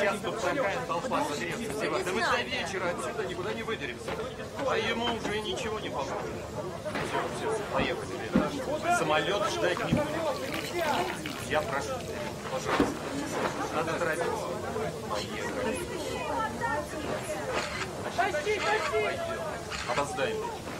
сейчас тут такая толпа загребся. Да мы до вечера отсюда никуда не выберемся. А ему уже ничего не поможет. Все, поехали. Самолет ждать не будет. Я прошу, пожалуйста. Надо торопиться. Поехали. Опоздаем.